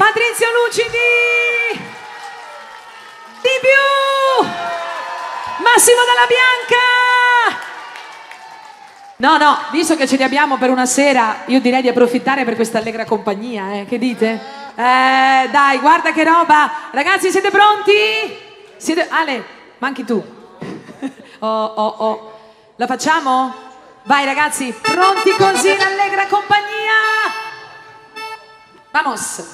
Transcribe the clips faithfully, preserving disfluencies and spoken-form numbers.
Patrizio Lucidi, di più, Massimo Dalla Bianca. No, no, visto che ce li abbiamo per una sera, io direi di approfittare per questa allegra compagnia, eh? Che dite? Eh, dai, guarda che roba. Ragazzi, siete pronti? Siete... Ale, manchi tu. Oh, oh, oh. La facciamo? Vai ragazzi, pronti così in allegra compagnia? Vamos!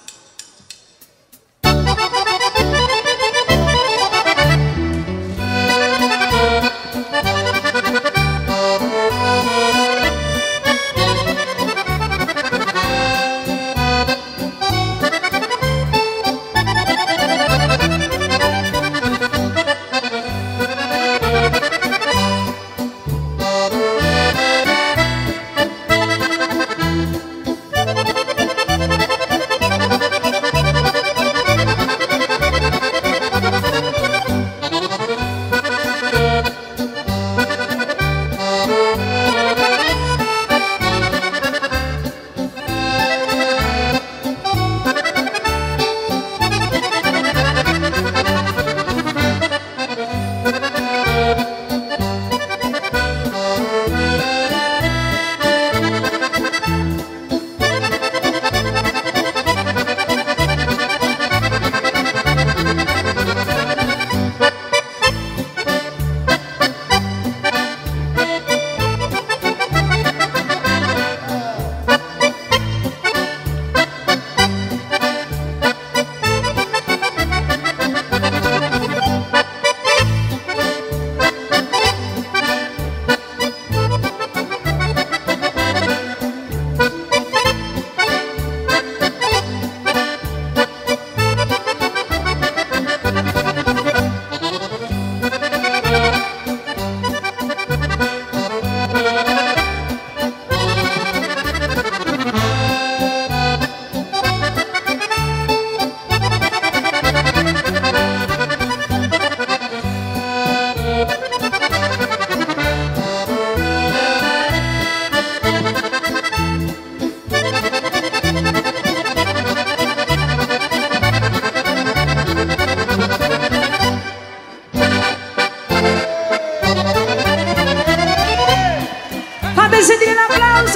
Sentire l'applauso!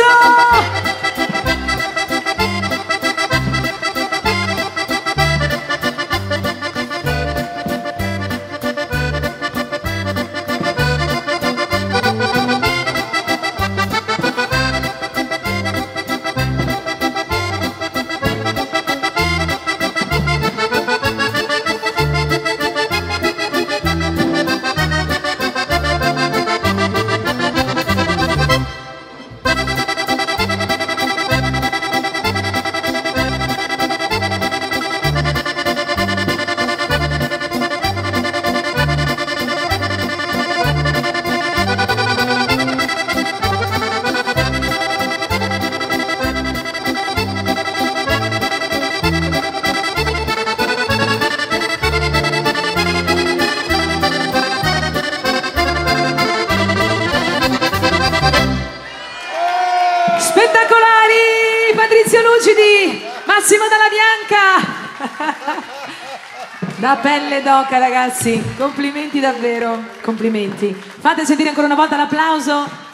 Spettacolari! Patrizio Lucidi, Massimo Dalla Bianca. Da pelle d'oca ragazzi, complimenti davvero, complimenti. Fate sentire ancora una volta l'applauso.